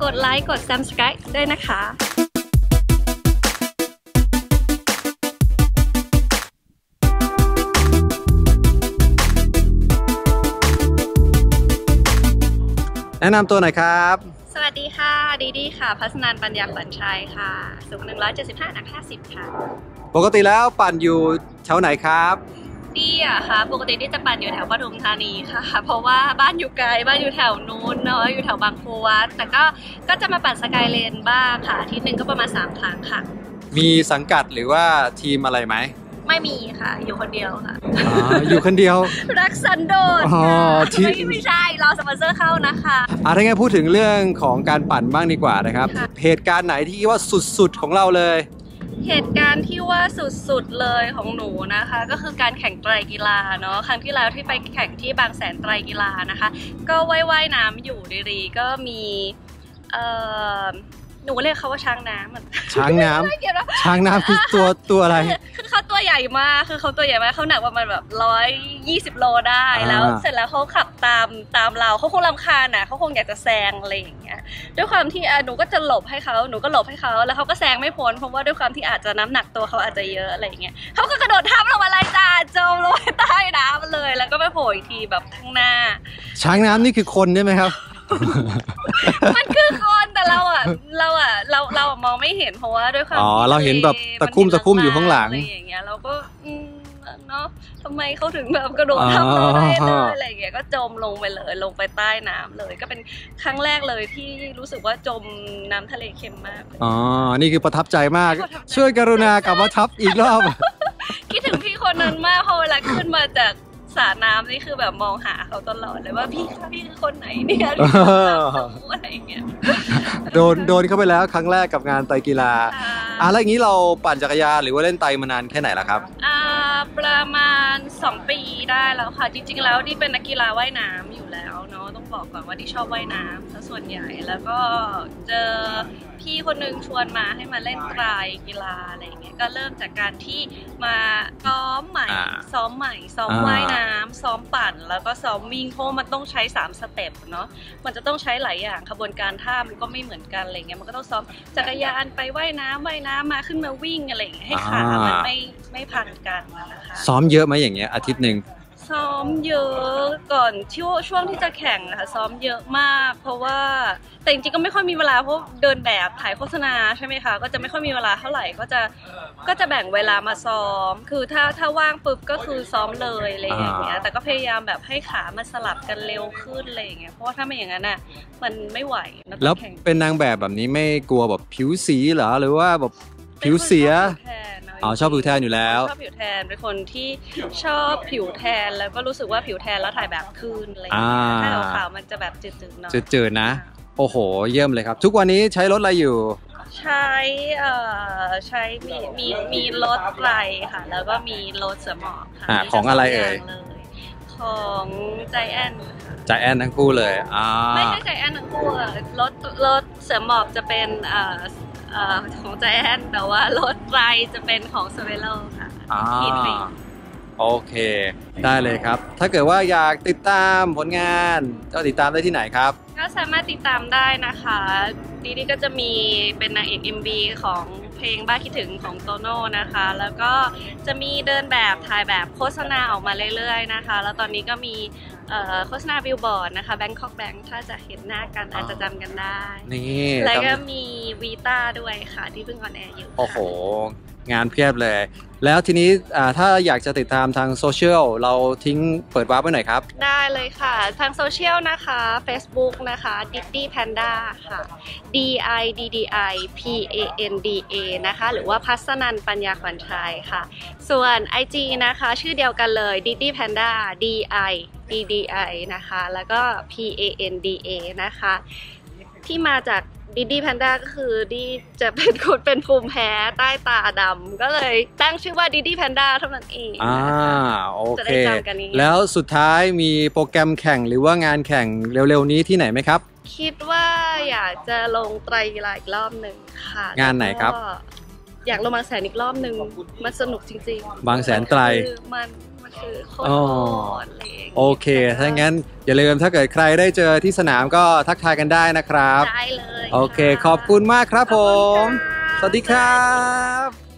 กดไลค์กด Subscribe ด้วยนะคะแนะนำตัวหน่อยครับสวัสดีค่ะดีค่ะพัฒนันปัญญาขวัญชัยค่ะสูง175หนัก50ค่ะปกติแล้วปั่นอยู่แถวไหนครับดีอะค่ะปกติที่จะปั่นอยู่แถวปทุมธานีค่ะเพราะว่าบ้านอยู่ไกลบ้านอยู่แถวนู้นเนาะอยู่แถวบางพวัดแต่ก็จะมาปั่นสกายเลนบ้างค่ะอาทิตย์หนึ่งก็ประมาณ3 ครั้งค่ะมีสังกัดหรือว่าทีมอะไรไหมไม่มีค่ะอยู่คนเดียวค่ะอยู่คนเดียวรักสันโดษไม่ใช่รอสปอนเซอร์เข้านะคะถ้างั้นพูดถึงเรื่องของการปั่นบ้างดีกว่านะครับเหตุการณ์ไหนที่ว่าสุดๆของเราเลยเหตุการณ์ที่ว่าสุดๆเลยของหนูนะคะก็คือการแข่งไตรกีฬาเนาะครั้งที่แล้วที่ไปแข่งที่บางแสนไตรกีฬานะคะก็ว่ายน้ำอยู่ดีๆก็มีหนูเรียกเขาว่าช้างน้ำช้างน้ำช้างน้ำคือตัวอะไรคือเขาตัวใหญ่มากคือเขาตัวใหญ่มากเขาหนักประมาณแบบ120 โลได้แล้วเสร็จแล้วเขาขับตามเราเขาคงรำคาญน่ะเขาคงอยากจะแซงอะไรอย่างเงี้ยด้วยความที่หนูก็จะหลบให้เขาหนูก็หลบให้เขาแล้วเขาก็แซงไม่พ้นเพราะว่าด้วยความที่อาจจะน้ำหนักตัวเขาอาจจะเยอะอะไรอย่างเงี้ยเขาก็กระโดดทับลงมาเลยจ้าจมลงไปใต้น้ำเลยแล้วก็ไปโผล่อีกทีแบบข้างหน้าช้างน้ำนี่คือคนใช่ไหมครับมันคือคนแต่เรามองไม่เห็นเพราะว่าด้วยความเราเห็นแบบตะคุ่มอยู่ข้างหลังอะไรอย่างเงี้ยเราก็เนาะทำไมเขาถึงแบบกระโดดทับเราได้เลยอะไรอย่างเงี้ยก็จมลงไปเลยลงไปใต้น้ำเลยก็เป็นครั้งแรกเลยที่รู้สึกว่าจมน้ำทะเลเค็มมากนี่คือประทับใจมากช่วยกรุณากลับมาทับอีกรอบคิดถึงพี่คนนั้นมากพอเวลาขึ้นมาจากสระน้ำนี่คือแบบมองหาเขาตลอดเลยว่าพี่คือคนไหนเนี่ยอะไรอย่างเงี้ยโดนเข้าไปแล้วครั้งแรกกับงานไตรกีฬาแล้วอย่างนี้เราปั่นจักรยานหรือว่าเล่นไตรมานานแค่ไหนล่ะครับประมาณ2 ปีได้แล้วค่ะจริงๆแล้วนี่เป็นนักกีฬาว่ายน้ำอยู่แล้วเนาะต้องบอกก่อนว่าที่ชอบว่ายน้ำซะส่วนใหญ่แล้วก็เจอพี่คนนึงชวนมาให้มาเล่นไตรกีฬาอะไรอย่างเงี้ยก็เริ่มจากการที่มาซ้อมว่ายน้ำซ้อมปั่นแล้วก็ซ้อมวิ่งเพราะมันต้องใช้3 สเต็ปเนาะมันจะต้องใช้หลายอย่างขบวนการท่ามันก็ไม่เหมือนกันอะไรเงี้ยมันก็ต้องซ้อมจักรยานไปว่ายน้ำมาขึ้นมาวิ่งอะไรอย่างเงี้ยให้ขามันไม่พันกันนะคะซ้อมเยอะไหมอย่างเงี้ยอาทิตย์หนึ่งซ้อมเยอะก่อนช่วงที่จะแข่งนะคะซ้อมเยอะมากเพราะว่าแต่จริงๆก็ไม่ค่อยมีเวลาเพราะเดินแบบถ่ายโฆษณาใช่ไหมคะก็จะไม่ค่อยมีเวลาเท่าไหร่ก็จะแบ่งเวลามาซ้อมคือถ้าว่างปุ๊บก็คือซ้อมเลยอะไรอย่างเงี้ยแต่ก็พยายามแบบให้ขามันสลับกันเร็วขึ้นอะไรอย่างเงี้ยเพราะว่าถ้าไม่อย่างนั้นน่ะมันไม่ไหวแล้วเป็นนางแบบนี้ไม่กลัวแบบผิวสีเหรอหรือว่าแบบผิวเสียชอบผิวแทนอยู่แล้วชอบผิวแทนเป็นคนที่ชอบผิวแทนแล้วก็รู้สึกว่าผิวแทนแล้วถ่ายแบบคืนอะไรอย่างเงี้ยถ้าขาวมันจะแบบจืดๆเนาะจืดๆนะโอ้โหเยี่ยมเลยครับทุกวันนี้ใช้รถอะไรอยู่ใช้มีรถไตรค่ะแล้วก็มีรถเสือหมอบค่ะของอะไรเอ่ยของใจแอนทั้งคู่เลยไม่ใช่ใจแอนทั้งคู่รถเสือหมอบจะเป็นของใจแอนแต่ว่ารถไตรจะเป็นของเซเวโลค่ะโอเคได้เลยครับถ้าเกิดว่าอยากติดตามผลงานก็ติดตามได้ที่ไหนครับก็สามารถติดตามได้นะคะดีก็จะมีเป็นนางเอก MV ของเพลงบ้าคิดถึงของโตโน่นะคะแล้วก็จะมีเดินแบบถ่ายแบบโฆษณาออกมาเรื่อยๆนะคะแล้วตอนนี้ก็มีโฆษณาบิลบอร์ดนะคะ Bangkok Bank ถ้าจะเห็นหน้ากันอาจจะจำกันได้นี่แล้วก็มีวีต้าด้วยค่ะที่เพิ่งออนแอร์อยู่โอ้โหงานเพียบเลยแล้วทีนี้ถ้าอยากจะติดตามทางโซเชียลเราทิ้งเปิดวาร์ปไว้หน่อยครับได้เลยค่ะทางโซเชียลนะคะ Facebook นะคะ Diddy Panda ค่ะ DIDDIPANDA นะคะหรือว่าพัฒนันปัญญาขวัญชัยค่ะส่วน IG นะคะชื่อเดียวกันเลย Diddy Panda DIDDI นะคะแล้วก็ PANDA นะคะที่มาจากDiddy Panda ก็คือดีจะเป็นคนเป็นภูมิแพ้ใต้ตาดำก็เลยตั้งชื่อว่า Diddy Panda เท่านั้นเองโอเคแล้วสุดท้ายมีโปรแกรมแข่งหรือว่างานแข่งเร็วๆนี้ที่ไหนไหมครับคิดว่าอยากจะลงไตรกีฬาอีกรอบหนึ่งค่ะงานไหนครับอยากลงบางแสนอีกรอบหนึ่งมันสนุกจริงๆบางแสนไตรมันคือโคตรอะไรอย่างเงี้ยโอเคถ้างั้นอย่าลืมถ้าเกิดใครได้เจอที่สนามก็ทักทายกันได้นะครับได้เลยโอเคขอบคุณมากครับผมขอบคุณค่ะสวัสดีครับ